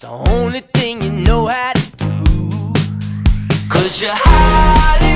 It's the only thing you know how to do. 'Cause you're highly